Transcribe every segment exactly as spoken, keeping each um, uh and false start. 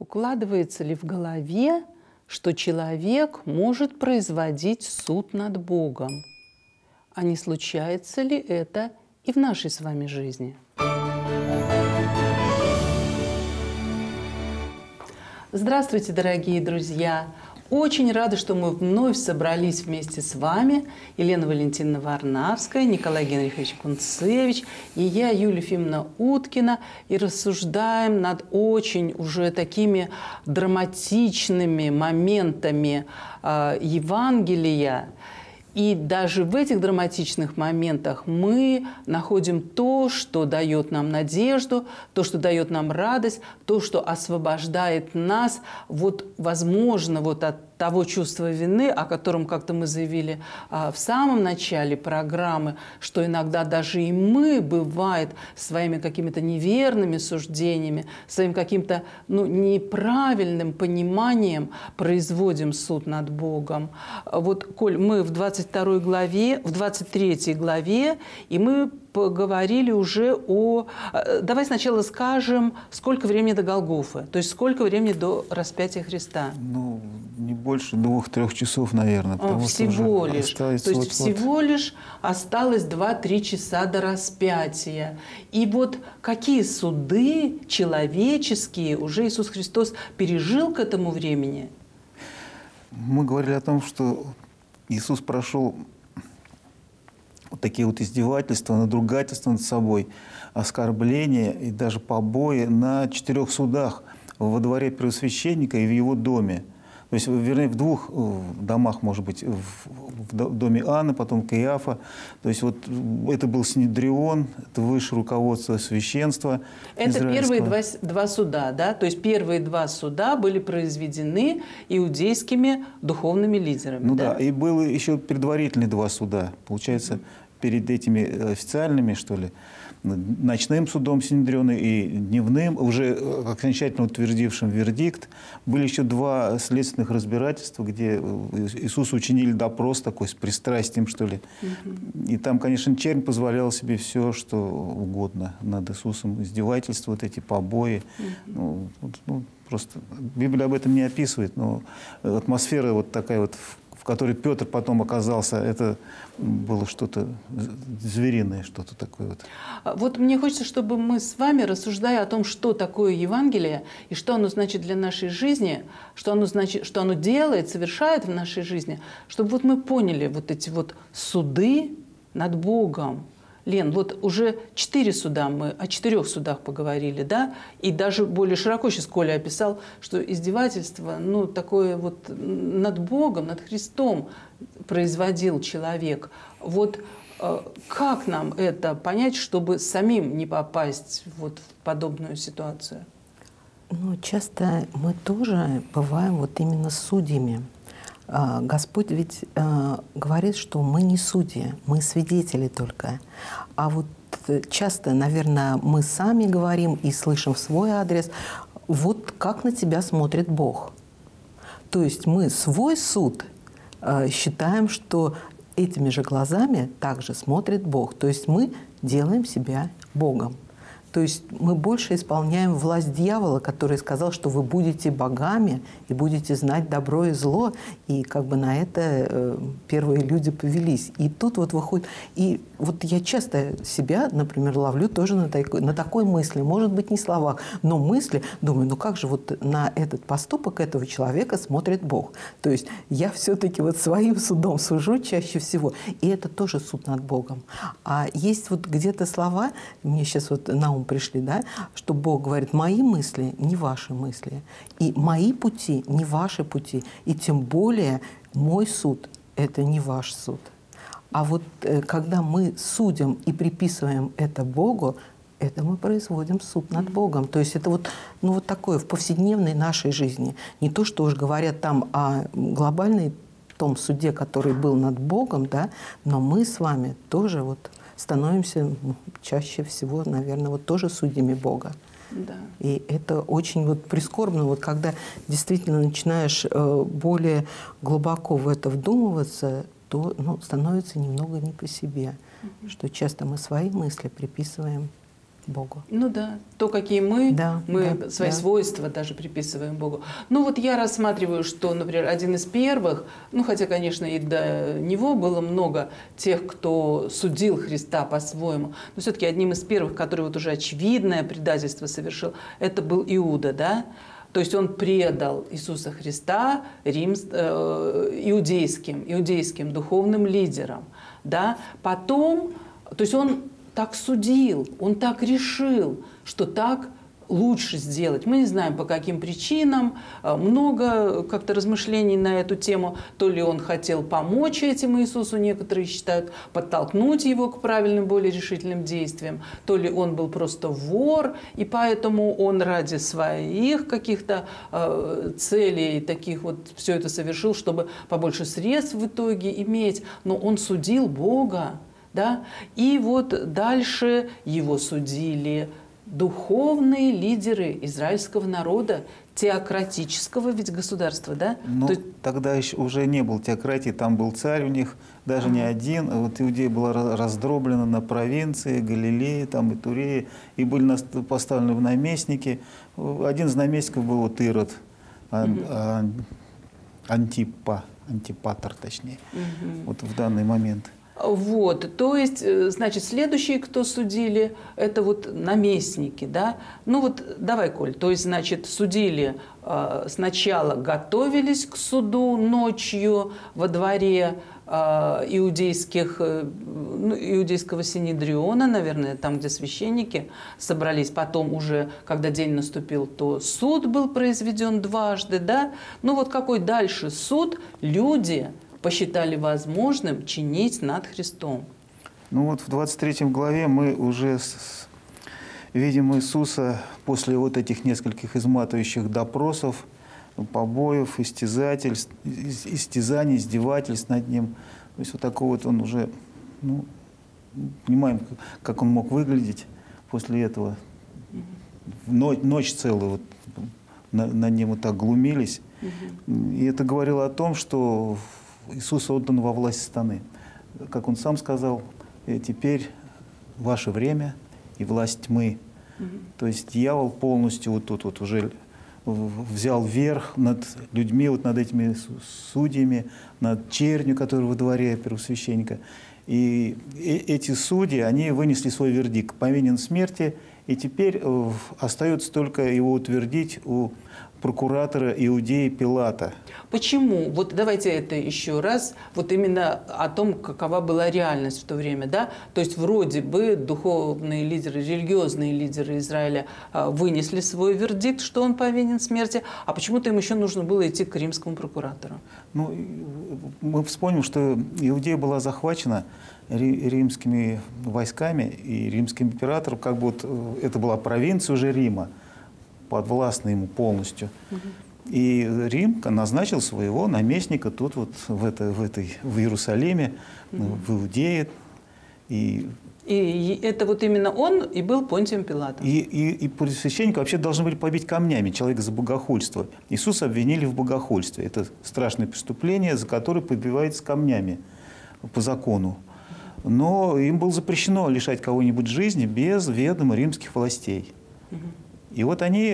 укладывается ли в голове, что человек может производить суд над Богом? А не случается ли это и в нашей с вами жизни? Здравствуйте, дорогие друзья! Очень рада, что мы вновь собрались вместе с вами. Елена Валентиновна Варнавская, Николай Генрихович Кунцевич и я, Юлия Ефимовна Уткина. И рассуждаем над очень уже такими драматичными моментами э, Евангелия. И даже в этих драматичных моментах мы находим то, что дает нам надежду, то, что дает нам радость, то, что освобождает нас, вот, возможно, вот от того чувства вины, о котором как-то мы заявили а, в самом начале программы, что иногда даже и мы, бывает, своими какими-то неверными суждениями, своим каким-то ну, неправильным пониманием производим суд над Богом. Вот, Коль, мы в двадцать второй главе, в двадцать третьей главе, и мы поговорили уже о... Давай сначала скажем, сколько времени до Голгофы, то есть сколько времени до распятия Христа. Ну, не больше двух-трех часов, наверное. О, всего лишь. То есть вот, всего вот. лишь осталось два-три часа до распятия. И вот какие суды человеческие уже Иисус Христос пережил к этому времени? Мы говорили о том, что Иисус прошел вот такие вот издевательства, надругательства над собой, оскорбления и даже побои на четырех судах во дворе первосвященника и в его доме. То есть, вернее, в двух домах, может быть, в доме Анны, потом Каиафа. То есть вот это был Синедрион, это высшее руководство священства. Это первые два, два суда, да? То есть первые два суда были произведены иудейскими духовными лидерами. Ну да, да, и было еще предварительные два суда. Получается, mm-hmm. перед этими официальными, что ли, ночным судом Синедриона и дневным, уже окончательно утвердившим вердикт, были еще два следственных разбирательства, где Иисусу учинили допрос такой с пристрастием, что ли. Mm-hmm. И там, конечно, чернь позволял себе все, что угодно над Иисусом. Издевательства, вот эти побои. Mm-hmm. ну, ну, просто Библия об этом не описывает, но атмосфера вот такая вот, в которой Петр потом оказался, это было что-то звериное, что-то такое. Вот. Вот мне хочется, чтобы мы с вами, рассуждая о том, что такое Евангелие и что оно значит для нашей жизни, что оно, значит, что оно делает, совершает в нашей жизни, чтобы вот мы поняли вот эти вот суды над Богом. Лен, вот уже четыре суда, мы о четырех судах поговорили, да? И даже более широко сейчас Коля описал, что издевательство, ну, такое вот над Богом, над Христом производил человек. Вот э, как нам это понять, чтобы самим не попасть вот в подобную ситуацию? Ну, часто мы тоже бываем вот именно судьями. Господь ведь э, говорит, что мы не судьи, мы свидетели только. А вот часто, наверное, мы сами говорим и слышим в свой адрес, вот как на тебя смотрит Бог. То есть мы свой суд э, считаем, что этими же глазами также смотрит Бог. То есть мы делаем себя Богом. То есть мы больше исполняем власть дьявола, который сказал, что вы будете богами и будете знать добро и зло. И как бы на это э, первые люди повелись. И тут вот выходит... И вот я часто себя, например, ловлю тоже на такой, на такой мысли. Может быть, не словах, но мысли. Думаю, ну как же вот на этот поступок этого человека смотрит Бог? То есть я все-таки вот своим судом сужу чаще всего. И это тоже суд над Богом. А есть вот где-то слова, мне сейчас вот на ум пришли, да, что Бог говорит, мои мысли не ваши мысли, и мои пути не ваши пути, и тем более мой суд – это не ваш суд. А вот э, когда мы судим и приписываем это Богу, это мы производим суд над Богом. То есть это вот, ну, вот такое в повседневной нашей жизни. Не то, что уж говорят там о глобальной том суде, который был над Богом, да, но мы с вами тоже вот становимся ну, чаще всего, наверное, вот тоже судьями Бога. Да. И это очень вот прискорбно, вот когда действительно начинаешь э, более глубоко в это вдумываться, то ну, становится немного не по себе. Mm-hmm. Что часто мы свои мысли приписываем Богу. Ну да, то, какие мы, Да, мы да, свои да. свойства даже приписываем Богу. Ну вот я рассматриваю, что, например, один из первых, ну хотя, конечно, и до него было много тех, кто судил Христа по-своему, но все-таки одним из первых, который вот уже очевидное предательство совершил, это был Иуда, да? То есть он предал Иисуса Христа рим, э, иудейским, иудейским духовным лидерам, да? Потом, то есть он так судил, он так решил, что так лучше сделать. Мы не знаем, по каким причинам. Много как-то размышлений на эту тему. То ли он хотел помочь этим Иисусу, некоторые считают, подтолкнуть его к правильным, более решительным действиям. То ли он был просто вор, и поэтому он ради своих каких-то э, целей таких вот все это совершил, чтобы побольше средств в итоге иметь. Но он судил Бога. Да? И вот дальше его судили духовные лидеры израильского народа, теократического ведь государства, да? Но То есть... тогда еще уже не было теократии, там был царь у них, даже ага. не один. Вот Иудея была раздроблена на провинции, Галилеи, там и Туреи, и были поставлены в наместники. Один из наместников был вот Ирод, угу. Антипа, Антипатр точнее, угу. вот в данный момент. Вот, то есть, значит, следующие, кто судили, это вот наместники, да? Ну вот, давай, Коль, то есть, значит, судили, э, сначала готовились к суду ночью во дворе э, иудейских, э, ну, иудейского синедриона, наверное, там, где священники собрались. Потом уже, когда день наступил, то суд был произведен дважды, да? Ну вот какой дальше суд люди посчитали возможным чинить над Христом? Ну вот в двадцать третьей главе мы уже с, видим Иисуса после вот этих нескольких изматывающих допросов, побоев, истязательств, истязаний, издевательств над Ним. То есть вот такой вот он уже, ну, понимаем, как он мог выглядеть после этого. Ночь, ночь целую вот, над Ним вот так глумились. И это говорило о том, что Иисус отдан во власть сатаны. Как Он сам сказал, теперь ваше время и власть тьмы. Угу. То есть дьявол полностью вот тут вот уже взял верх над людьми, вот над этими судьями, над чернью, которая во дворе первосвященника. И эти судьи, они вынесли свой вердикт, повинен смерти, и теперь остается только его утвердить у прокуратора Иудеи Пилата. Почему? Вот давайте это еще раз. Вот именно о том, какова была реальность в то время, да? То есть вроде бы духовные лидеры, религиозные лидеры Израиля вынесли свой вердикт, что он повинен смерти, а почему-то им еще нужно было идти к римскому прокуратору. Ну, мы вспомним, что Иудея была захвачена римскими войсками, и римским императором, как бы вот это была провинция уже Рима, подвластна ему полностью. Угу. И Рим назначил своего наместника тут вот в, это, в, этой, в Иерусалиме, угу. в Иудее. И, и это вот именно он и был Понтием Пилатом. И, и, и священника вообще должны были побить камнями человека за богохульство. Иисуса обвинили в богохульстве. Это страшное преступление, за которое побивается камнями по закону. Но им было запрещено лишать кого-нибудь жизни без ведома римских властей. Угу. И вот они,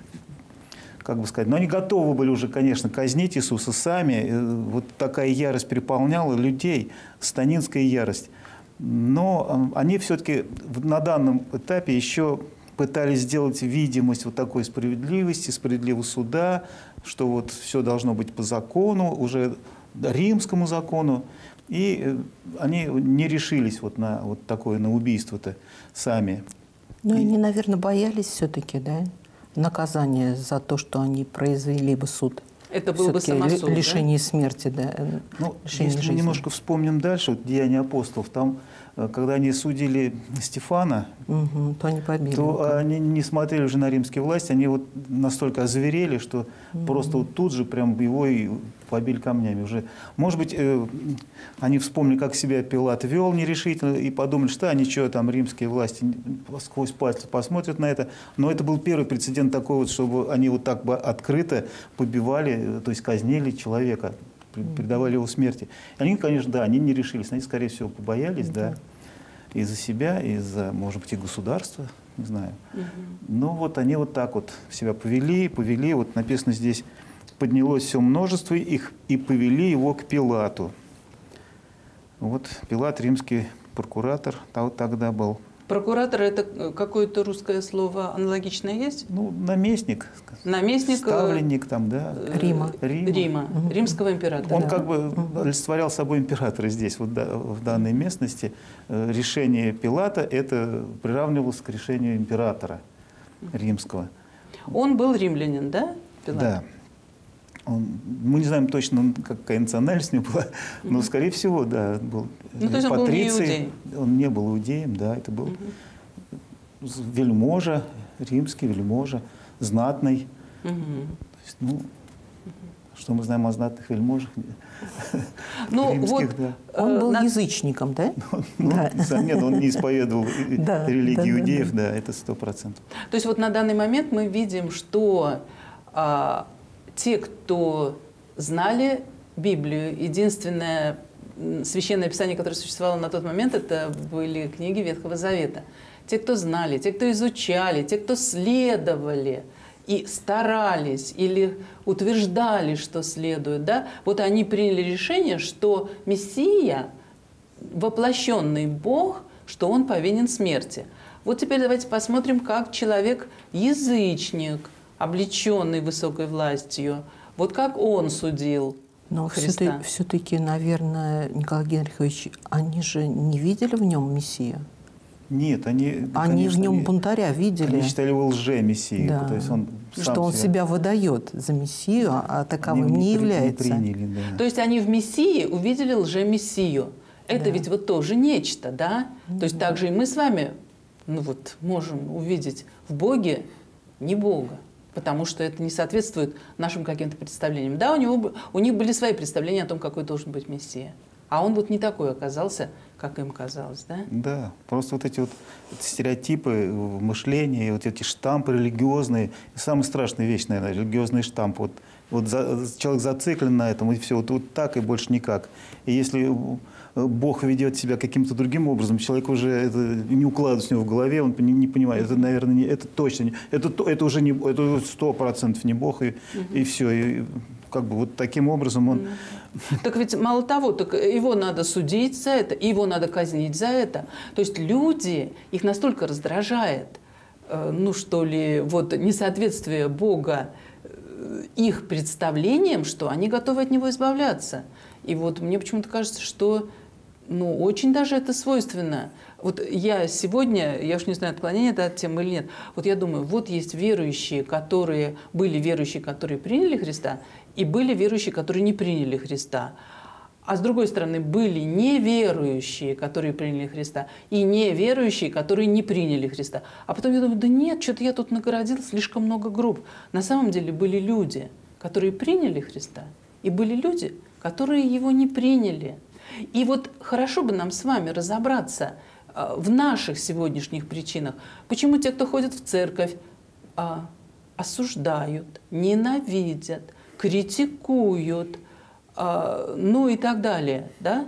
как бы сказать, но они готовы были уже, конечно, казнить Иисуса сами. Вот такая ярость переполняла людей, сатанинская ярость. Но они все-таки на данном этапе еще пытались сделать видимость вот такой справедливости, справедливого суда, что вот все должно быть по закону, уже римскому закону. И они не решились вот на вот такое, на убийство-то сами. Ну, и они, наверное, боялись все-таки, да, наказания за то, что они произвели бы суд. Это был бы самосуд, лишение да? смерти, да. Ну, если жизни. Мы немножко вспомним дальше, вот Деяния апостолов, там, когда они судили Стефана, угу, то они побили. То его. они не смотрели уже на римские власти, они вот настолько озверели, что угу. просто вот тут же прям его и побили камнями уже. Может быть, э, они вспомнили, как себя Пилат вел нерешительно, и подумали, что они что там, римские власти, сквозь пальцы посмотрят на это. Но это был первый прецедент такой вот, чтобы они вот так бы открыто побивали, то есть казнили человека, предавали его смерти. Они, конечно, да, они не решились, они, скорее всего, побоялись, да, и за себя, и за, может быть, и государство не знаю. Угу. Ну вот они вот так вот себя повели, повели, вот написано здесь, поднялось все множество их и повели его к Пилату. Вот Пилат, римский прокуратор тогда был. Прокуратор – это какое-то русское слово аналогичное есть? Ну, наместник. Наместник. Ставленник там, да. Рима. Рима. Рима. Угу. Римского императора. Он да. как бы олицетворял собой императора здесь, вот в данной местности. Решение Пилата это приравнивалось к решению императора римского. Он был римлянин, да, Пилат? Да. Он, мы не знаем точно, какая национальность у него была, но, скорее всего, да, был ну, то есть он патриций. был не иудей. Он не был иудеем, да, это был угу. вельможа, римский вельможа, знатный. Угу. То есть, ну, что мы знаем о знатных вельможах? Ну, римских, вот, да. Он был на... язычником, да? Ну, да. Нет, он не исповедовал да, религию да, иудеев, да, да. да, это сто процентов. То есть вот на данный момент мы видим, что а, те, кто знали Библию, единственное священное писание, которое существовало на тот момент, это были книги Ветхого Завета. Те, кто знали, те, кто изучали, те, кто следовали и старались или утверждали, что следует, да, вот они приняли решение, что Мессия, воплощенный Бог, что Он повинен смерти. Вот теперь давайте посмотрим, как человек-язычник, облеченный высокой властью, вот как он судил Но Христа. все-таки, наверное, Николай Генрихович, они же не видели в нем Мессию? Нет, они, Они конечно, в нем они, бунтаря видели. Они считали его лже-мессией. Да. То есть он сам что он себя... себя выдает за Мессию, а таковым не, не, не является. Не приняли, да. То есть они в Мессии увидели лже-мессию. Это да. ведь вот тоже нечто, да? Mm-hmm. То есть также и мы с вами ну вот, можем увидеть в Боге не Бога, потому что это не соответствует нашим каким-то представлениям. Да, у, него, у них были свои представления о том, какой должен быть Мессия. А он вот не такой оказался, как им казалось, да? Да, просто вот эти вот стереотипы мышления, вот эти штампы религиозные. Самая страшная вещь, наверное, религиозный штамп. Вот, вот за, человек зациклен на этом, и все, вот, вот так и больше никак. И если Бог ведет себя каким-то другим образом, человек уже это не укладывается у него в голове, он не, не понимает, это, наверное, не, это точно не, это, это уже не, это сто процентов не Бог, и, угу. и все. И, как бы вот таким образом он... Так ведь мало того, так его надо судить за это, его надо казнить за это. То есть люди, их настолько раздражает, ну что ли, вот несоответствие Бога их представлениям, что они готовы от него избавляться. И вот мне почему-то кажется, что ну, очень даже это свойственно. Вот я сегодня, я уж не знаю, отклонение это от темы или нет, вот я думаю, вот есть верующие, которые, были верующие, которые приняли Христа, и были верующие, которые не приняли Христа. А с другой стороны, были неверующие, которые приняли Христа, и неверующие, которые не приняли Христа. А потом я думаю, да нет, что-то я тут нагородил слишком много групп. На самом деле были люди, которые приняли Христа, и были люди, которые его не приняли. И вот хорошо бы нам с вами разобраться в наших сегодняшних причинах. Почему те, кто ходит в церковь, осуждают, ненавидят, критикуют, ну и так далее, да?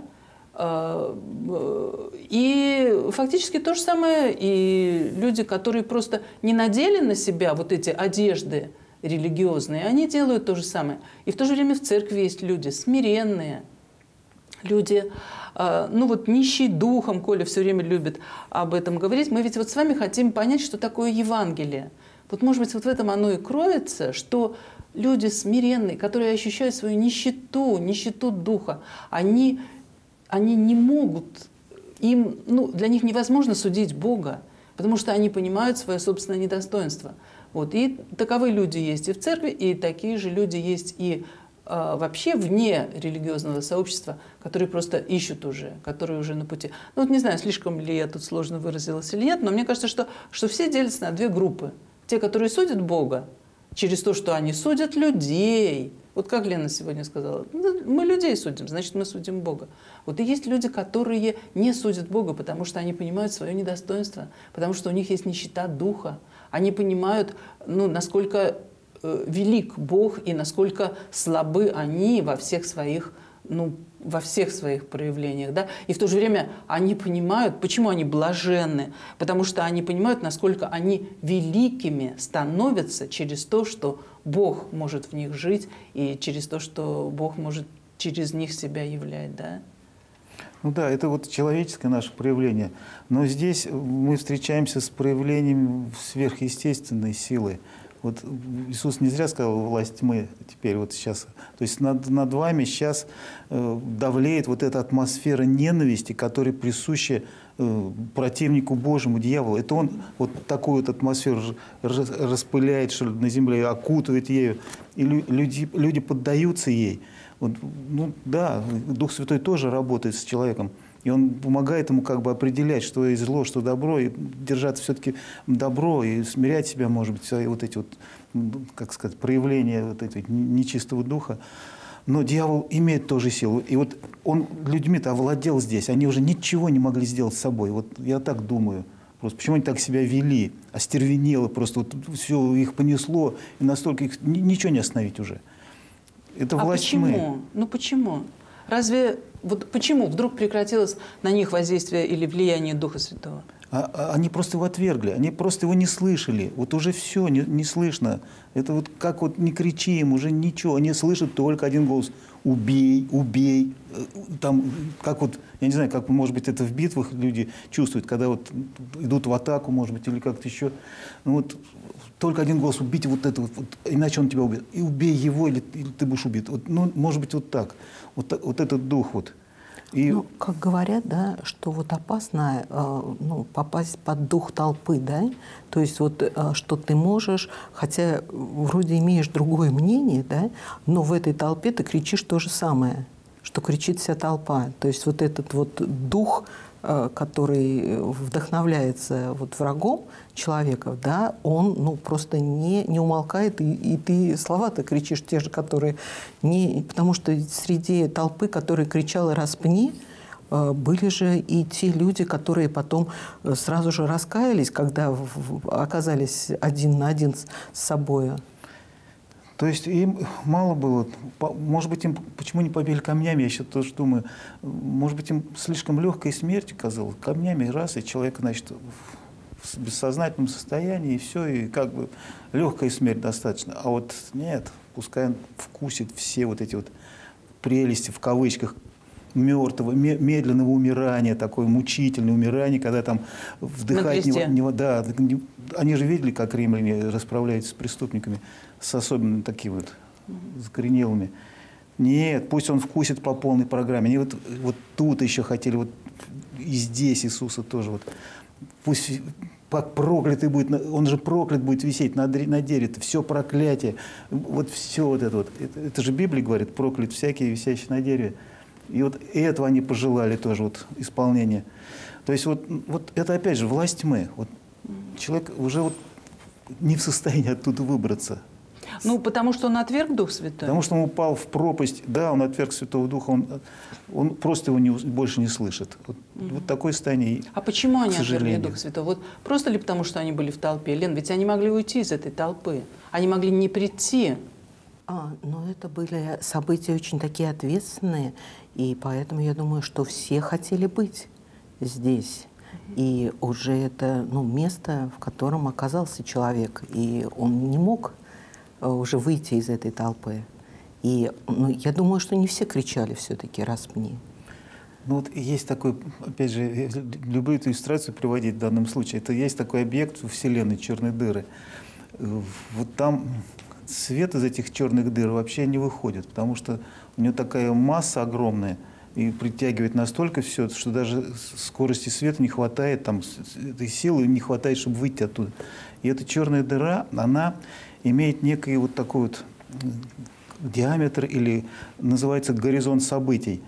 И фактически то же самое и люди, которые просто не надели на себя вот эти одежды религиозные, они делают то же самое. И в то же время в церкви есть люди смиренные, люди, ну вот нищие духом, Коля все время любит об этом говорить. Мы ведь вот с вами хотим понять, что такое Евангелие. Вот может быть вот в этом оно и кроется, что люди смиренные, которые ощущают свою нищету, нищету духа, они, они не могут, им, ну, для них невозможно судить Бога, потому что они понимают свое собственное недостоинство. Вот. И таковые люди есть и в церкви, и такие же люди есть и э, вообще вне религиозного сообщества, которые просто ищут уже, которые уже на пути. Ну вот не знаю, слишком ли я тут сложно выразилась или нет, но мне кажется, что, что все делятся на две группы. Те, которые судят Бога через то, что они судят людей. Вот как Лена сегодня сказала, мы людей судим, значит, мы судим Бога. Вот и есть люди, которые не судят Бога, потому что они понимают свое недостоинство, потому что у них есть нищета духа. Они понимают, ну, насколько э, велик Бог и насколько слабы они во всех своих ну, во всех своих проявлениях, да, и в то же время они понимают, почему они блаженны, потому что они понимают, насколько они великими становятся через то, что Бог может в них жить, и через то, что Бог может через них себя являть, да. Ну да, это вот человеческое наше проявление. Но здесь мы встречаемся с проявлением сверхъестественной силы. Вот Иисус не зря сказал «власть тьмы» теперь вот сейчас. То есть над, над вами сейчас э, давлеет вот эта атмосфера ненависти, которая присуща э, противнику Божьему, дьяволу. Это он вот такую вот атмосферу распыляет, что ли, на земле, окутывает ею. И люди, люди поддаются ей. Вот, ну да, Дух Святой тоже работает с человеком. И он помогает ему как бы определять, что есть зло, что добро, и держаться все-таки добро, и смирять себя, может быть, свои вот эти вот, как сказать, проявления вот этого нечистого духа. Но дьявол имеет тоже силу. И вот он людьми-то овладел здесь. Они уже ничего не могли сделать с собой. Вот я так думаю. Просто почему они так себя вели? Остервенело просто. Вот все их понесло. И настолько их ничего не остановить уже. Это власть почему? тьмы. Ну почему? Разве вот почему вдруг прекратилось на них воздействие или влияние Духа Святого? А, а они просто его отвергли, они просто его не слышали. Вот уже все не, не слышно. Это вот как вот не кричи им, уже ничего. Они слышат только один голос: убей, убей. Там, как вот, я не знаю, как, может быть, это в битвах люди чувствуют, когда вот идут в атаку, может быть, или как-то еще. Ну, вот, только один голос: убить вот это вот, вот, иначе он тебя убьет. И убей его, или, или ты будешь убит. Вот, ну, может быть, вот так. Вот, вот этот дух вот. И... Ну, как говорят, да, что вот опасно э, ну, попасть под дух толпы, да, то есть вот э, что ты можешь, хотя вроде имеешь другое мнение, да, но в этой толпе ты кричишь то же самое, что кричит вся толпа. То есть вот этот вот дух, э, который вдохновляется вот врагом человека, да, он ну, просто не, не умолкает, и, и ты слова-то кричишь те же, которые не... Потому что среди толпы, которая кричала «распни», были же и те люди, которые потом сразу же раскаялись, когда оказались один на один с собой. То есть им мало было, может быть, им почему не побили камнями, я еще тоже думаю, может быть, им слишком легкой смерти казалось, камнями раз, и человек, значит, в бессознательном состоянии, и все, и как бы легкая смерть достаточно. А вот нет, пускай он вкусит все вот эти вот прелести, в кавычках, мертвого, медленного умирания, такое мучительное умирание, когда там вдыхать... Не, не, да, не, они же видели, как римляне расправляются с преступниками, с особенно такими вот закоренелыми. Нет, пусть он вкусит по полной программе. Они вот, вот тут еще хотели, вот и здесь Иисуса тоже вот... Пусть как проклятый будет, он же проклят будет висеть на, на дереве, все проклятие, вот все вот это вот. Это, это же Библия говорит, проклят всякий, висящий на дереве. И вот этого они пожелали тоже, вот исполнение. То есть вот, вот это опять же власть тьмы. Вот человек уже вот не в состоянии оттуда выбраться. Ну, потому что он отверг Дух Святой? Потому что он упал в пропасть. Да, он отверг Святого Духа, он, он просто его не, больше не слышит. Вот, угу. вот такое состояние. А почему они отвергли Духа Святого? Вот просто ли потому, что они были в толпе? Лен, ведь они могли уйти из этой толпы. Они могли не прийти. А, но это были события очень такие ответственные. И поэтому я думаю, что все хотели быть здесь. И уже это ну, место, в котором оказался человек. И он не мог уже выйти из этой толпы. И ну, я думаю, что не все кричали все-таки «распни». Ну вот есть такой, опять же, любую эту иллюстрацию приводить в данном случае. Это есть такой объект в Вселенной, черной дыры. Вот там свет из этих черных дыр вообще не выходит, потому что у него такая масса огромная и притягивает настолько все, что даже скорости света не хватает, там, этой силы не хватает, чтобы выйти оттуда. И эта черная дыра, она имеет некий вот такой вот диаметр, или называется горизонт событий.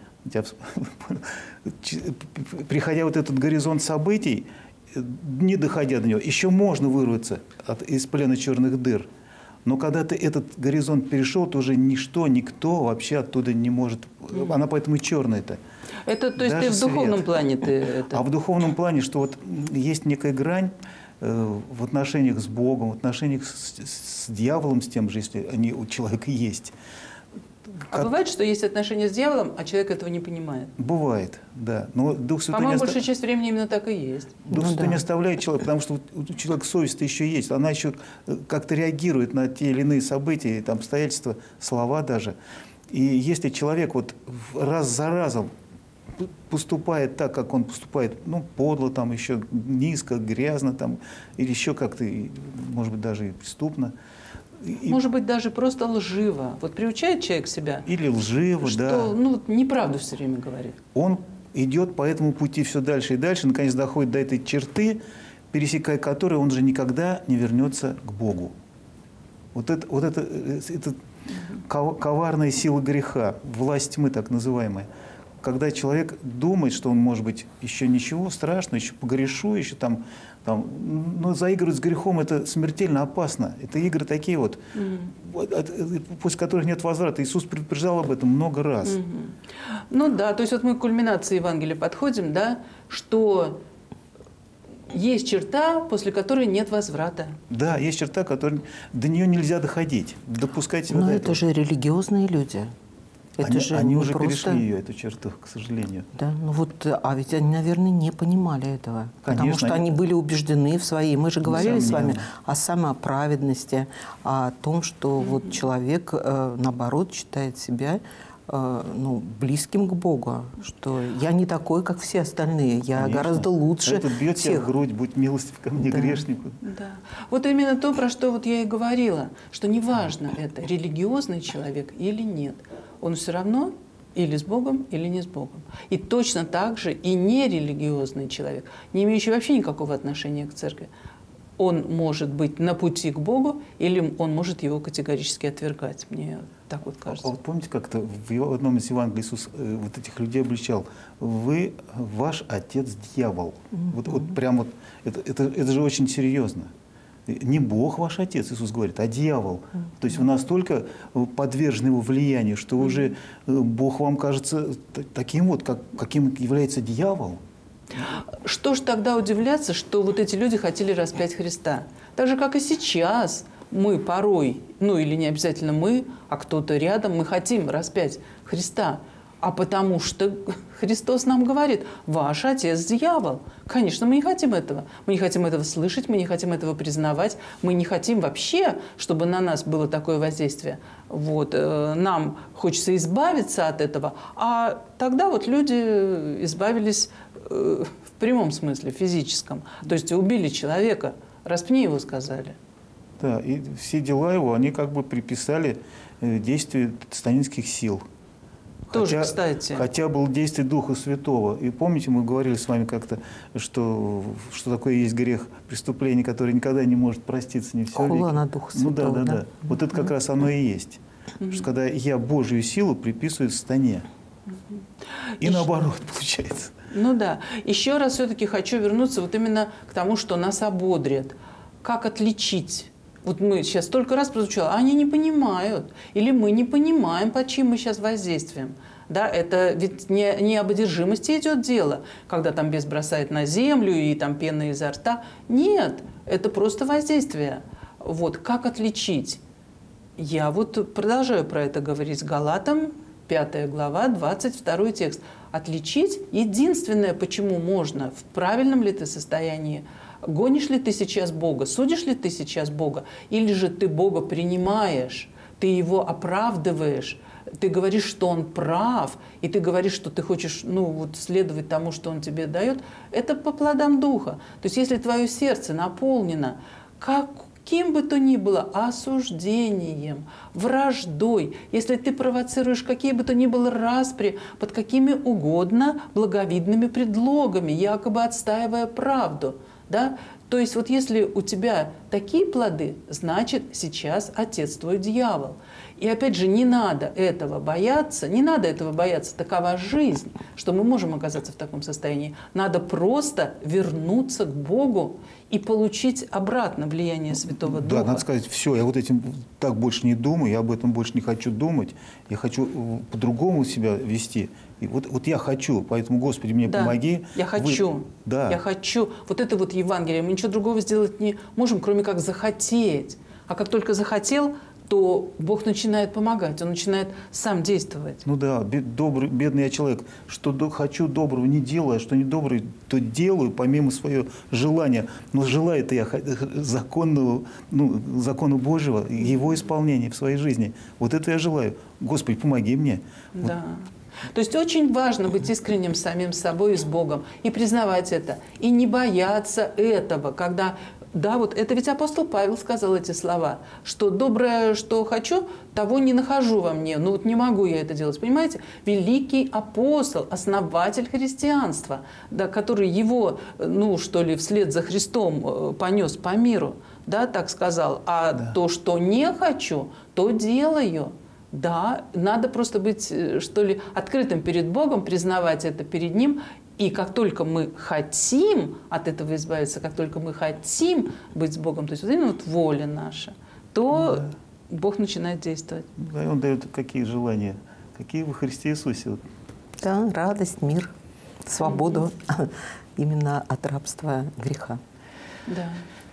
Приходя вот этот горизонт событий, не доходя до него, еще можно вырваться от, из плена черных дыр. Но когда ты этот горизонт перешел, то уже ничто, никто вообще оттуда не может. Она поэтому и черная-то. Это, то есть, даже ты в духовном свет. Плане ты это... А в духовном плане, что вот есть некая грань э, в отношениях с Богом, в отношениях с, с дьяволом, с тем же, если они у человека есть. А Как... бывает, что есть отношения с дьяволом, а человек этого не понимает? Бывает, да. Но Дух Святой По-моему, не оста... большая часть времени именно так и есть. Дух Ну, Святой да. не оставляет человека, потому что у человека совесть-то еще есть. Она еще как-то реагирует на те или иные события, там, обстоятельства, слова даже. И если человек вот раз за разом поступает так, как он поступает, ну, подло, там, еще низко, грязно, там, или еще как-то, может быть, даже и преступно. И, Может быть, даже просто лживо. Вот приучает человек себя, или лживо, что да. ну, вот неправду все время говорит. Он идет по этому пути все дальше и дальше, наконец доходит до этой черты, пересекая которой он же никогда не вернется к Богу. Вот это, вот это, это коварная сила греха, власть тьмы так называемая. Когда человек думает, что он, может быть, еще ничего страшного, еще погрешу, еще там, там, но заигрывать с грехом – это смертельно опасно. Это игры такие вот, mm-hmm. после которых нет возврата. Иисус предупреждал об этом много раз. Mm-hmm. Ну да, то есть вот мы к кульминации Евангелия подходим, да, что есть черта, после которой нет возврата. Да, есть черта, которой до нее нельзя доходить, допускать себя Но до это этого. же религиозные люди. Это они же они не уже просто... перешли ее, эту черту, к сожалению. Да, ну вот, а ведь они, наверное, не понимали этого. Потому Конечно, что они- они были убеждены в своей... Мы же говорили с вами Несомненно. о самоправедности, о том, что вот человек, э, наоборот, считает себя э, ну, близким к Богу. Что я не такой, как все остальные. Я Конечно. гораздо лучше Это бьет тебя в всех. грудь, будь милостив ко мне, Да. грешнику. Да. Вот именно то, про что вот я и говорила, что неважно, это религиозный человек или нет, он все равно или с Богом, или не с Богом. И точно так же и нерелигиозный человек, не имеющий вообще никакого отношения к церкви, он может быть на пути к Богу, или он может его категорически отвергать. Мне так вот А кажется. вот помните, как-то в его- одном из Евангелий Иисус э, вот этих людей обличал: вы, ваш отец дьявол. Вот, вот прям вот, это, это, это же очень серьезно. Не Бог ваш отец, Иисус говорит, а дьявол. То есть вы настолько подвержены его влиянию, что уже э, Бог вам кажется т- таким вот, как, каким является дьявол. Что ж тогда удивляться, что вот эти люди хотели распять Христа? Так же, как и сейчас мы порой, ну или не обязательно мы, а кто-то рядом, мы хотим распять Христа. А потому что Христос нам говорит: ваш отец дьявол. Конечно, мы не хотим этого. Мы не хотим этого слышать, мы не хотим этого признавать. Мы не хотим вообще, чтобы на нас было такое воздействие. Вот. э, Нам хочется избавиться от этого. А тогда вот люди избавились э, в прямом смысле, физическом. То есть убили человека, распни его, сказали. Да, и все дела его, они как бы приписали э, действию сатанинских сил. Тоже, хотя, кстати. Хотя было действие Духа Святого. И помните, мы говорили с вами как-то, что, что такое есть грех, преступление, которое никогда не может проститься ни в Хула человеке. на Духа Ну да, Святого, да, да. да. Вот это как раз оно и есть. Что когда я Божью силу приписываю сатане. И, И наоборот, получается. Ну да. Еще раз все-таки хочу вернуться вот именно к тому, что нас ободрит. Как отличить? Вот мы сейчас столько раз прозвучало, а они не понимают. Или мы не понимаем, под чьим мы сейчас воздействием. Да, это ведь не, не об одержимости идет дело, когда там бес бросает на землю и там пена изо рта. Нет, это просто воздействие. Вот как отличить? Я вот продолжаю про это говорить. Галатам, пятая глава, двадцать второй текст. Отличить единственное, почему можно, в правильном ли ты состоянии, гонишь ли ты сейчас Бога, судишь ли ты сейчас Бога, или же ты Бога принимаешь, ты Его оправдываешь, ты говоришь, что Он прав, и ты говоришь, что ты хочешь ну, вот, следовать тому, что Он тебе дает, это по плодам Духа. То есть если твое сердце наполнено каким бы то ни было осуждением, враждой, если ты провоцируешь какие бы то ни было распри под какими угодно благовидными предлогами, якобы отстаивая правду, да? То есть вот если у тебя такие плоды, значит сейчас отец твой дьявол. И опять же, не надо этого бояться, не надо этого бояться, такова жизнь, что мы можем оказаться в таком состоянии. Надо просто вернуться к Богу и получить обратно влияние Святого Духа. Да, надо сказать, все, я вот этим так больше не думаю, я об этом больше не хочу думать, я хочу по-другому себя вести. И вот, вот я хочу, поэтому, Господи, мне Да, помоги. я хочу, Вы... Да. я хочу. Вот это вот Евангелие, мы ничего другого сделать не можем, кроме как захотеть. А как только захотел, то Бог начинает помогать, Он начинает сам действовать. Ну да, бед, добрый, бедный я человек. Что до, хочу доброго не делаю, а что не добрый, то делаю помимо своего желания. Но желаю-то я законного, ну, закона Божьего, Его исполнения в своей жизни. Вот это я желаю. Господи, помоги мне. Да. То есть очень важно быть искренним самим собой и с Богом, и признавать это, и не бояться этого, когда... Да, вот это ведь апостол Павел сказал эти слова, что доброе, что хочу, того не нахожу во мне. Ну вот не могу я это делать, понимаете? Великий апостол, основатель христианства, да, который его, ну что ли, вслед за Христом понес по миру, да, так сказал. А да. То, что не хочу, то делаю. Да, надо просто быть, что ли, открытым перед Богом, признавать это перед Ним. И как только мы хотим от этого избавиться, как только мы хотим быть с Богом, то есть вот именно вот воля наша, то да. Бог начинает действовать. Да, и Он дает какие желания, какие во Христе Иисусе. Да, радость, мир, свободу mm-hmm. именно от рабства греха. Да.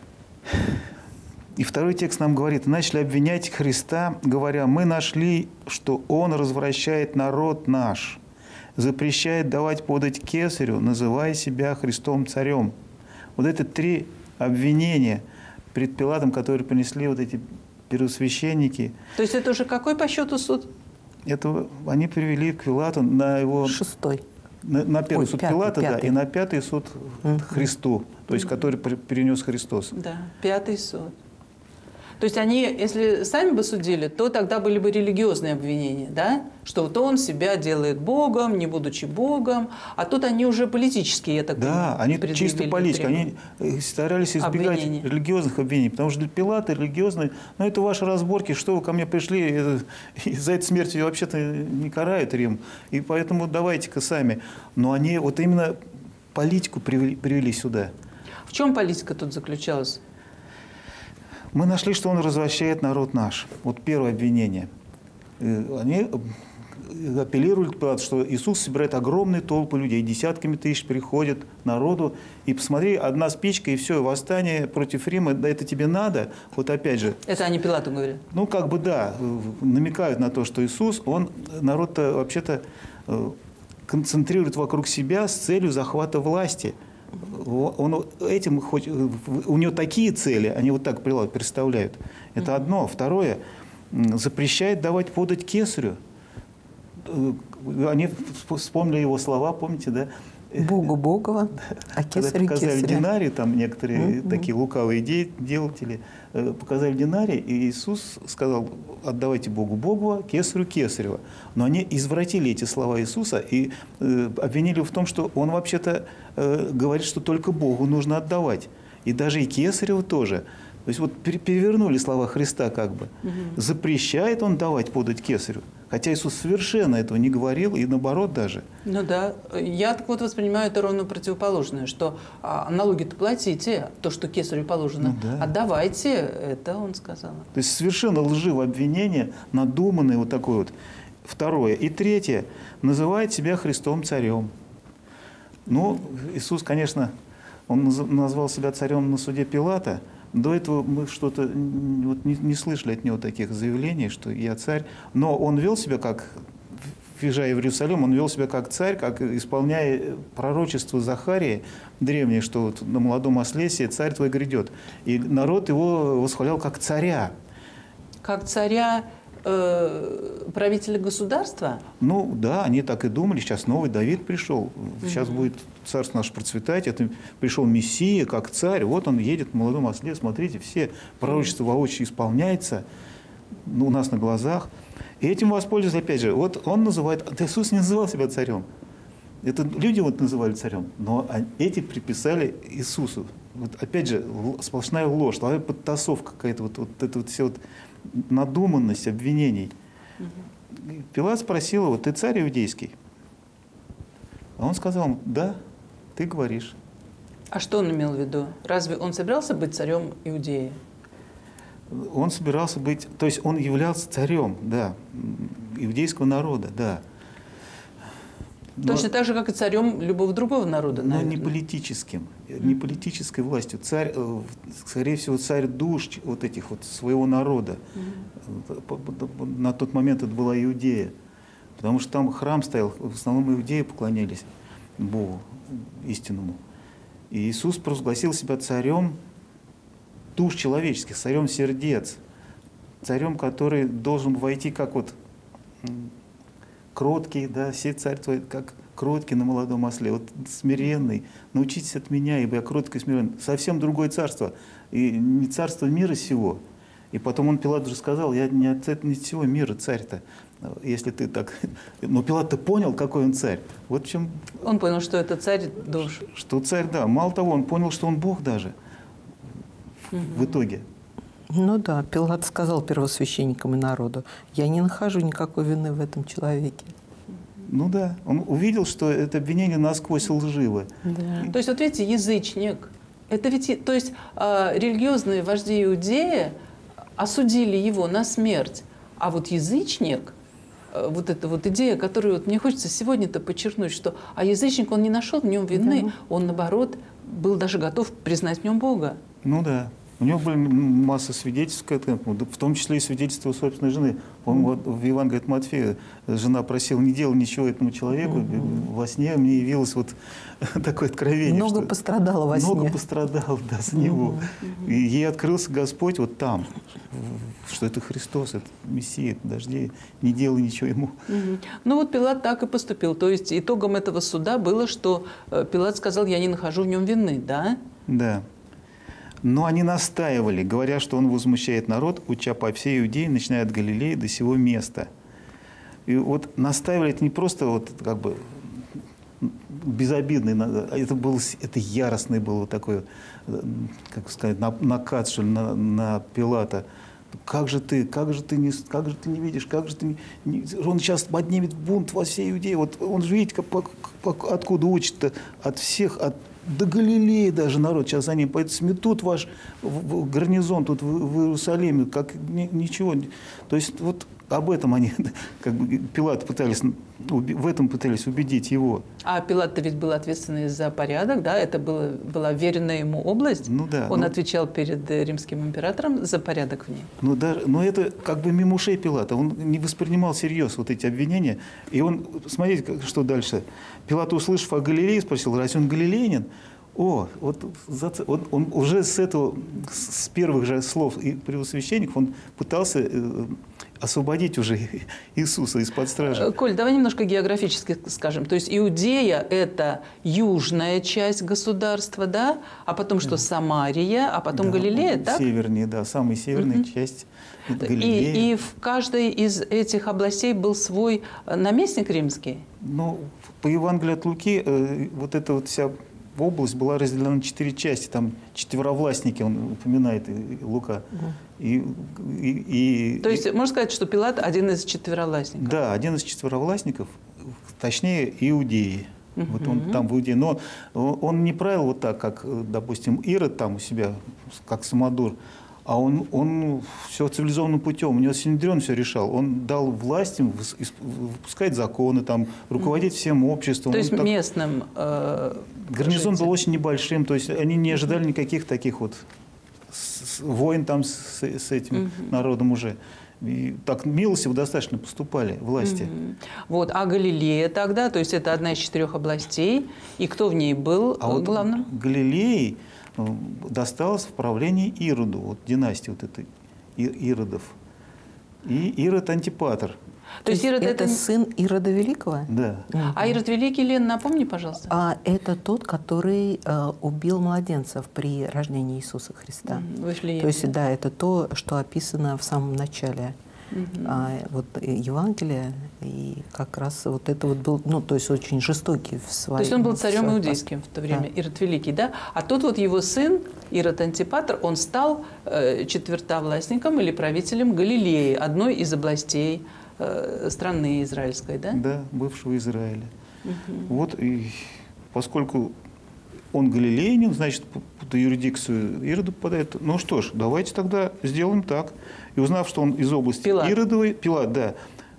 И второй текст нам говорит: начали обвинять Христа, говоря, мы нашли, что Он развращает народ наш, запрещает давать подать кесарю, называя себя Христом царем. Вот это три обвинения пред Пилатом, которые принесли вот эти первосвященники. То есть это уже какой по счету суд? Это они привели к Пилату на его... Шестой. На, на первый Ой, суд пятый, Пилата, пятый. да, и на пятый суд Mm-hmm. Христу, то есть который перенес Христос. Да, пятый суд. То есть они, если сами бы судили, то тогда были бы религиозные обвинения, да? Что вот он себя делает Богом, не будучи Богом. А тут они уже политические, я так да, понимаю. Да, они чисто политики. Они старались избегать обвинения. религиозных обвинений. Потому что для Пилата религиозные, ну это ваши разборки, что вы ко мне пришли, это, за эту смерть вообще-то не карают Рим. И поэтому давайте-ка сами. Но они вот именно политику привели, привели сюда. В чем политика тут заключалась? Мы нашли, что он развращает народ наш. Вот первое обвинение. Они апеллируют к Пилату, что Иисус собирает огромные толпы людей, десятками тысяч приходят народу. И посмотри, одна спичка, и все, восстание против Рима, да это тебе надо. Вот опять же. Это они Пилату говорят? Ну, как бы да, намекают на то, что Иисус, он народ-то вообще-то концентрирует вокруг себя с целью захвата власти. Он этим хоть, у него такие цели, они вот так представляют. Это одно. Второе, запрещает давать подать кесарю. Они вспомнили его слова, помните, да? Богу Богова, а кесарю показали кесаря. Динарий, там некоторые Mm-hmm. такие лукавые делатели, показали Динарий, и Иисус сказал, отдавайте Богу Богова, кесарю кесарева. Но они извратили эти слова Иисуса и э, обвинили в том, что он вообще-то э, говорит, что только Богу нужно отдавать. И даже и кесареву тоже. То есть вот перевернули слова Христа как бы. Угу. Запрещает он давать подать кесарю. Хотя Иисус совершенно этого не говорил, и наоборот даже. Ну да. Я так вот воспринимаю это ровно противоположное, что а, налоги-то платите, то, что кесарю положено, ну, да. Отдавайте, это он сказал. То есть совершенно лживое обвинение, надуманное вот такое вот. Второе. И третье. Называет себя Христом царем. Ну, Иисус, конечно, он назвал себя царем на суде Пилата. До этого мы что-то вот не, не слышали от него таких заявлений, что я царь. Но он вел себя как, въезжая в Иерусалим, он вел себя как царь, как исполняя пророчество Захарии древнее, что вот на молодом осле царь твой грядет. И народ его восхвалял как царя. Как царя э, правителя государства? Ну да, они так и думали. Сейчас новый Давид пришел. Сейчас угу. будет царство наше процветать. Это пришел Мессия как царь. Вот он едет в молодом осле. Смотрите, все пророчества воочию исполняется ну, у нас на глазах. И этим воспользуются, опять же, вот он называет, Иисус не называл себя царем. Это люди вот называли царем, но эти приписали Иисусу. Вот опять же, сплошная ложь, сплошная подтасовка какая-то, вот, вот это вот все вот надуманность обвинений. Угу. Пилат спросил его, ты царь иудейский? А он сказал, да, ты говоришь. А что он имел в виду? Разве он собирался быть царем Иудеи? Он собирался быть, то есть он являлся царем, да, иудейского народа, да. Точно так же, как и царем любого другого народа, но наверное. не политическим, не политической властью. Царь, э, скорее всего, царь душ вот этих вот своего народа. Mm-hmm. На тот момент это была Иудея. Потому что там храм стоял, в основном иудеи поклонялись Богу истинному. И Иисус провозгласил себя царем душ человеческих, царем сердец, царем, который должен войти как вот кроткий, да, все царь твой, как кроткий на молодом осле, вот смиренный, научитесь от меня, ибо я кроткий и смиренный. Совсем другое царство, и не царство мира сего. И потом он Пилату же сказал, я не от не всего мира царь-то, если ты так... Но Пилат-то понял, какой он царь. Вот в чем... Он понял, что это царь душ. Что царь, да. Мало того, он понял, что он Бог даже угу. в итоге. Ну да, Пилат сказал первосвященникам и народу, я не нахожу никакой вины в этом человеке. Ну да, он увидел, что это обвинение насквозь лживо. Да. То есть, вот видите, язычник, это ведь, то есть, э, религиозные вожди Иудеи осудили его на смерть, а вот язычник, э, вот эта вот идея, которую вот мне хочется сегодня-то подчеркнуть, что а язычник, он не нашел в нем вины, да. он, наоборот, был даже готов признать в нем Бога. Ну да. У него были масса свидетельств к этому, в том числе и свидетельства собственной жены. По-моему, mm-hmm. в Евангелии от Матфея жена просила, не делай ничего этому человеку. Mm-hmm. Во сне мне явилось вот такое откровение. Много что пострадало во сне. Много пострадал, да, с него. Mm-hmm. И ей открылся Господь вот там, что это Христос, это Мессия, это дождей, не делай ничего ему. Mm-hmm. Ну вот Пилат так и поступил. То есть итогом этого суда было, что Пилат сказал, я не нахожу в нем вины, да? Да. Но они настаивали, говоря, что он возмущает народ, уча по всей Иудее, начиная от Галилеи до сего места. И вот настаивали это не просто вот как бы безобидный, это был, это яростный был вот такой, как сказать, накат, что ли, на, на Пилата. Как же ты, как же ты не, как же ты не видишь, как же ты не, не, он сейчас поднимет бунт во всей Иудее. Вот он же видите, как, как, откуда учит-то, от всех, от до Галилеи даже народ сейчас за ним пойдет, сметут ваш в, в гарнизон тут в, в Иерусалиме, как ни, ничего. То есть вот об этом они, как бы Пилат пытались, в этом пытались убедить его. А Пилат-то ведь был ответственный за порядок, да? Это было, была веренная ему область. Ну да. Он ну, отвечал перед римским императором за порядок в ней. Ну даже, но это как бы мимо ушей Пилата. Он не воспринимал всерьез вот эти обвинения. И он, смотрите, что дальше. Пилат, услышав о Галилее, спросил, разве он галилеянин? О, вот он, он уже с этого, с первых же слов и первосвященников, он пытался э, освободить уже Иисуса из-под стражи. Коль, давай немножко географически скажем. То есть Иудея – это южная часть государства, да? А потом что, Самария, а потом да, Галилея, так? Севернее, да, самая северная угу. часть Галилея. И, и в каждой из этих областей был свой наместник римский? Ну, по Евангелию от Луки э, вот эта вот вся область была разделена на четыре части. Там четверовластники, он упоминает, Лука. Угу. И, и, и, То есть, и, можно сказать, что Пилат один из четверовластников? Да, один из четверовластников, точнее, Иудеи. Угу. Вот он там в Иудее. Но он не правил вот так, как, допустим, Ирод там у себя, как самодур. А он, он все цивилизованным путем, у него Синедрион все решал. Он дал власть им выпускать законы, там, руководить всем обществом. То есть так... местным э, Гарнизон был очень небольшим, то есть они не ожидали никаких таких вот войн там с, с этим uh-huh. народом уже. И так милостиво достаточно поступали власти. Uh-huh. Вот, а Галилея тогда, то есть это одна из четырех областей, и кто в ней был а вот главным? Галилеей досталось в правлении Ироду, вот династии вот этой Иродов. И Ирод Антипатр. То, То есть Ирод это, это сын Ирода Великого? Да. Угу. А Ирод Великий, Лен, напомни, пожалуйста. А это тот, который э, убил младенцев при рождении Иисуса Христа. Угу. Вышли То есть, да, это то, что описано в самом начале. Угу. А, вот Евангелие, и как раз вот это вот был, ну, то есть очень жестокий в своем... То есть он был царем иудейским в то время, да. Ирод Великий, да? А тот вот его сын, Ирод Антипатр, он стал э, четвертовластником или правителем Галилеи, одной из областей э, страны израильской, да? Да, бывшего Израиля. Угу. Вот, и поскольку он галилеянин, значит, под юрисдикцию Ирода попадает. Ну что ж, давайте тогда сделаем так. И узнав, что он из области Пилат. Иродовой, Пилат, да,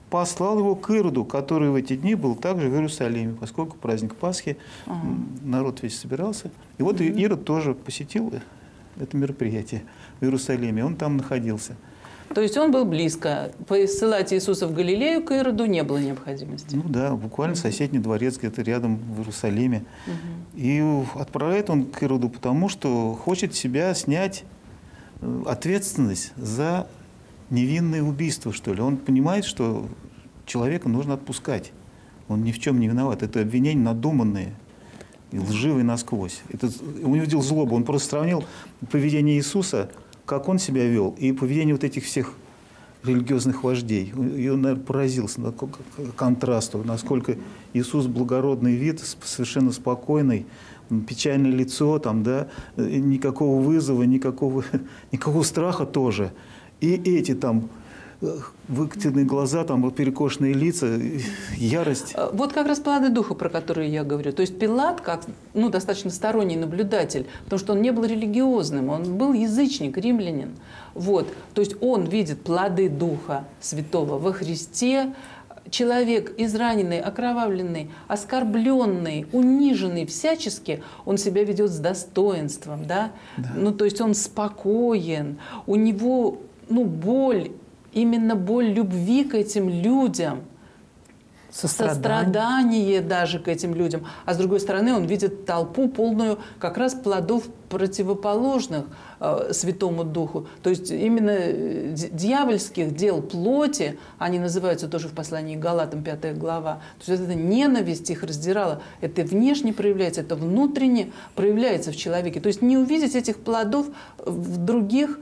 послал его к Ироду, который в эти дни был также в Иерусалиме, поскольку праздник Пасхи, ага. народ весь собирался. И вот mm-hmm. Ирод тоже посетил это мероприятие в Иерусалиме, он там находился. То есть он был близко. Посылать Иисуса в Галилею к Ироду не было необходимости. Ну да, буквально mm-hmm. соседний дворец где-то рядом в Иерусалиме. Mm-hmm. И отправляет он к Ироду потому, что хочет себя снять ответственность за невинное убийство, что ли. Он понимает, что человека нужно отпускать. Он ни в чем не виноват. Это обвинения надуманные и лживые насквозь. Это, он увидел злобу. Он просто сравнил поведение Иисуса, как он себя вел, и поведение вот этих всех религиозных вождей. И он, наверное, поразился на контрасту, насколько Иисус благородный вид, совершенно спокойный, печальное лицо, там, да, никакого вызова, никакого, никакого страха тоже. И эти там выкатенные глаза, там перекошенные лица, ярость. Вот как раз плоды духа, про которые я говорю. То есть Пилат, как ну, достаточно сторонний наблюдатель, потому что он не был религиозным, он был язычник, римлянин. Вот. То есть он видит плоды Духа Святого во Христе. Человек израненный, окровавленный, оскорбленный, униженный всячески, он себя ведет с достоинством, да? Да. Ну, то есть он спокоен, у него ну, боль, именно боль любви к этим людям, сострадание. сострадание даже к этим людям. А с другой стороны, он видит толпу, полную как раз плодов противоположных э, Святому Духу. То есть именно дьявольских дел плоти, они называются тоже в послании к Галатам, пятая глава. То есть это ненависть их раздирала. Это внешне проявляется, это внутренне проявляется в человеке. То есть не увидеть этих плодов в других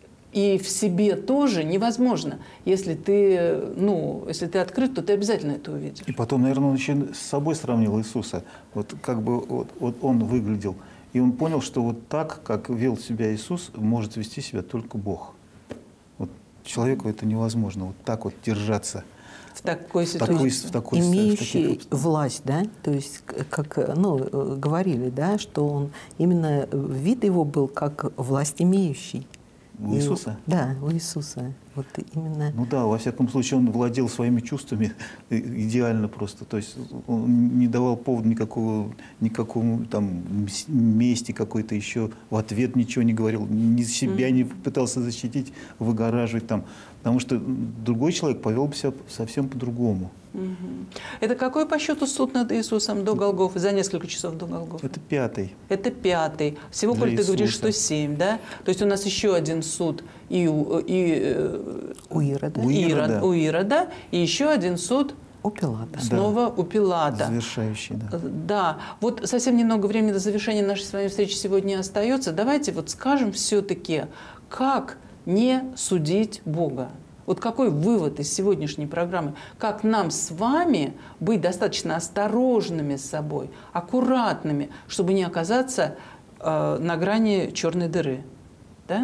и в себе тоже невозможно. Если ты, ну, если ты открыт, то ты обязательно это увидишь. И потом, наверное, он еще с собой сравнил Иисуса. Вот как бы вот, вот он выглядел. И он понял, что вот так, как вел себя Иисус, может вести себя только Бог. Вот человеку это невозможно. Вот так вот держаться. В такой ситуации. Такой, в такой, имеющий в таких... власть, да, то есть, как ну, говорили, да, что он именно вид его был как власть имеющий. У Иисуса? И, да, у Иисуса. Вот именно. Ну да, во всяком случае, он владел своими чувствами идеально просто. То есть он не давал повода никакого, никакому там мести какой-то еще, в ответ ничего не говорил, ни себя mm-hmm. не пытался защитить, выгораживать там. Потому что другой человек повел бы себя совсем по-другому. Угу. Это какой по счету суд над Иисусом до Голгофы, за несколько часов до Голгофы? Это пятый. Это пятый. Всего, коль ты говоришь, что семь, да? То есть у нас еще один суд и у, и, у Ирода. У Ирода. У Ирода, и еще один суд у Пилата. Снова да. у Пилата. Завершающий, да. Да. Вот совсем немного времени до завершения нашей с вами встречи сегодня остается. Давайте вот скажем все-таки, как не судить Бога. Вот какой вывод из сегодняшней программы? Как нам с вами быть достаточно осторожными с собой, аккуратными, чтобы не оказаться э, на грани черной дыры? Да?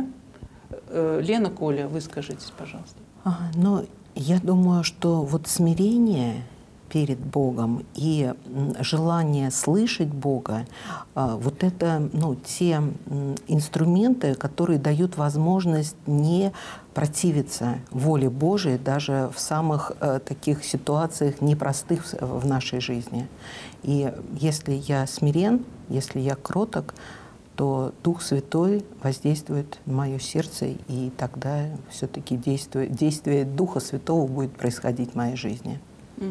Э, Лена, Коля, вы скажитесь, пожалуйста. А, но я думаю, что вот смирение перед Богом и желание слышать Бога, вот это ну, те инструменты, которые дают возможность не противиться воле Божией даже в самых таких ситуациях непростых в нашей жизни. И если я смирен, если я кроток, то Дух Святой воздействует на мое сердце, и тогда все-таки действие, действие Духа Святого будет происходить в моей жизни. Угу.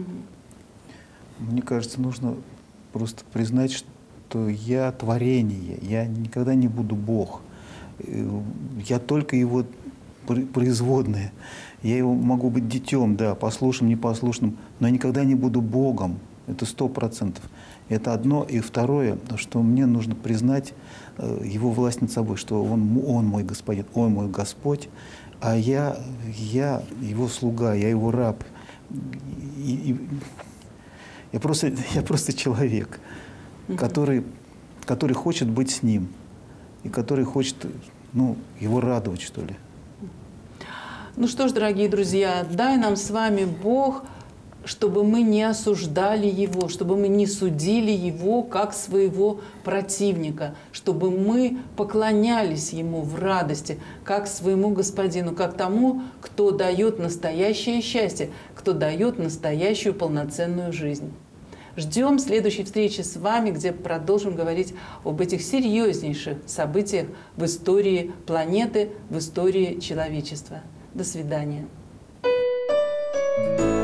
Мне кажется, нужно просто признать, что я творение, я никогда не буду Бог. Я только Его производная. Я его могу быть детем, да, послушным, непослушным, но я никогда не буду Богом. Это сто процентов. Это одно. И второе, что мне нужно признать Его власть над собой, что Он, он мой Господин, Он мой Господь, а я, я Его слуга, я Его раб. И, и, Я просто, я просто человек, mm-hmm. который, который хочет быть с Ним и который хочет ну, Его радовать, что ли. Ну что ж, дорогие друзья, дай нам с вами Бог, чтобы мы не осуждали Его, чтобы мы не судили Его как своего противника, чтобы мы поклонялись Ему в радости, как своему Господину, как тому, кто дает настоящее счастье, кто дает настоящую полноценную жизнь. Ждем следующей встречи с вами, где продолжим говорить об этих серьезнейших событиях в истории планеты, в истории человечества. До свидания. Thank you.